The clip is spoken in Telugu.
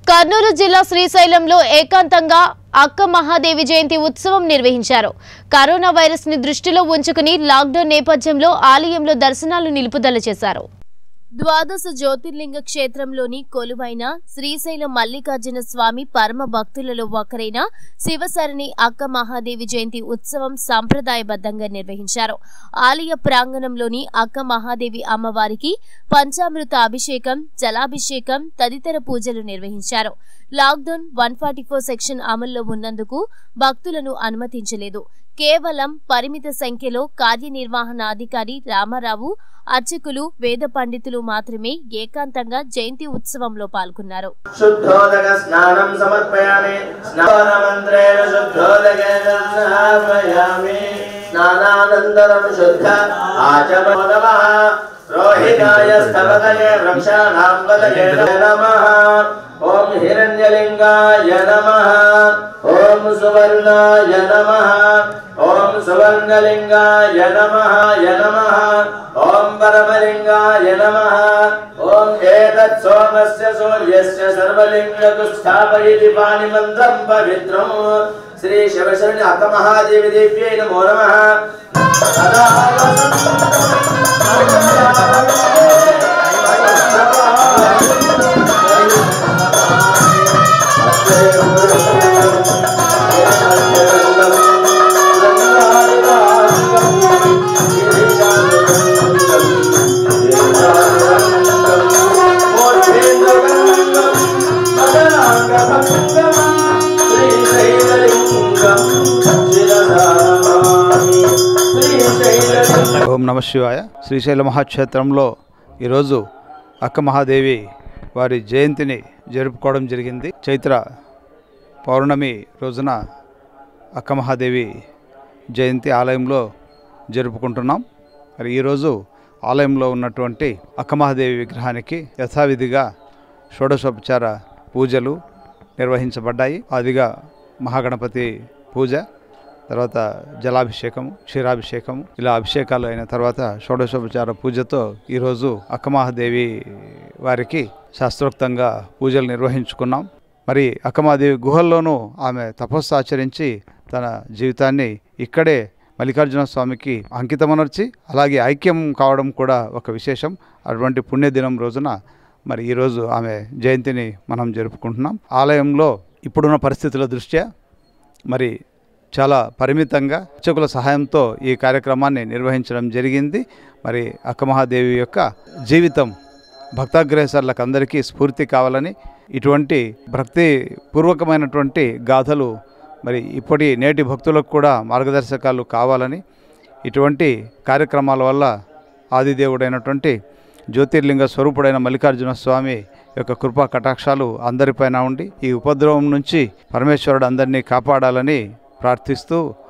కర్నూలు జిల్లా శ్రీశైలంలో ఏకాంతంగా అక్క మహాదేవి జయంతి ఉత్సవం నిర్వహించారు. కరోనా వైరస్ ని దృష్టిలో ఉంచుకుని లాక్డౌన్ నేపథ్యంలో ఆలయంలో దర్శనాలు నిలుపుదల చేశారు. ద్వాదశ జ్యోతిర్లింగ క్షేత్రంలోని కొలువైన శ్రీశైలం మల్లికార్జున స్వామి పరమ భక్తులలో ఒకరైన శివసరణి అక్క మహాదేవి జయంతి ఉత్సవం సంప్రదాయబద్ధంగా నిర్వహించారు. ఆలయ ప్రాంగణంలోని అక్క మహాదేవి అమ్మవారికి పంచామృత అభిషేకం, జలాభిషేకం తదితర పూజలు నిర్వహించారు. లాక్డౌన్ 144 సెక్షన్ అమల్లో ఉన్నందుకు భక్తులను అనుమతించలేదు. కేవలం పరిమిత సంఖ్యలో కార్యనిర్వహణాధికారి రామారావు, అర్చకులు, వేద పండితులు మాత్రమే ఏకాంతంగా జయంతి ఉత్సవంలో పాల్గొన్నారు. శుద్ధోదక స్నానం సమర్పయామి. స్నానమంత్రేణ శుద్ధోదకేన స్నాపయామి. స్నానానంతరం శుద్ధ ఆచమో నమః. రోహితాయ స్థవతయే వృక్షాణాం వదయే నమః. ఓం హిరణ్యలింగాయ నమః. ఓం సువర్ణాయ నమః. ఓం సువర్ణలింగాయ నమః నమః. ఓం పరమలింగాయ నమః. ఓం ఏతత్ సోమస్య సూర్యస్య సర్వలింగకు స్థాపయతి పాణిమంత్రం పవిత్రం. శ్రీ శివశరణి అక్క మహాదేవి దేవ్యై నమో నమః. ఓం నమ శివాయ. శ్రీశైల మహాక్షేత్రంలో ఈరోజు అక్క మహాదేవి వారి జయంతిని జరుపుకోవడం జరిగింది. చైత్ర పౌర్ణమి రోజున అక్క మహాదేవి జయంతి ఆలయంలో జరుపుకుంటున్నాం. మరి ఈరోజు ఆలయంలో ఉన్నటువంటి అక్క మహాదేవి విగ్రహానికి యథావిధిగా షోడశోపచార పూజలు నిర్వహించబడ్డాయి. ఆదిగా మహాగణపతి పూజ, తర్వాత జలాభిషేకము, క్షీరాభిషేకము, ఇలా అభిషేకాలు అయిన తర్వాత షోడశోపచార పూజతో ఈరోజు అక్క మహాదేవి వారికి శాస్త్రోక్తంగా పూజలు నిర్వహించుకున్నాం. మరి అక్క మహాదేవి గుహల్లోనూ ఆమె తపస్సు ఆచరించి తన జీవితాన్ని ఇక్కడే మల్లికార్జున స్వామికి అంకితమనర్చి అలాగే ఐక్యం కావడం కూడా ఒక విశేషం. అటువంటి పుణ్యదినం రోజున మరి ఈరోజు ఆమె జయంతిని మనం జరుపుకుంటున్నాం. ఆలయంలో ఇప్పుడున్న పరిస్థితుల దృష్ట్యా మరి చాలా పరిమితంగా అర్చకుల సహాయంతో ఈ కార్యక్రమాన్ని నిర్వహించడం జరిగింది. మరి అక్క మహాదేవి యొక్క జీవితం భక్తాగ్రేసర్లకు అందరికీ స్ఫూర్తి కావాలని, ఇటువంటి భక్తి పూర్వకమైనటువంటి గాథలు మరి ఇప్పటి నేటి భక్తులకు కూడా మార్గదర్శకాలు కావాలని, ఇటువంటి కార్యక్రమాల వల్ల ఆదిదేవుడైనటువంటి జ్యోతిర్లింగ స్వరూపుడైన మల్లికార్జున స్వామి యొక్క కృపా కటాక్షాలు అందరిపైన ఉండి ఈ ఉపద్రవం నుంచి పరమేశ్వరుడు అందరినీ కాపాడాలని ప్రార్థిస్తూ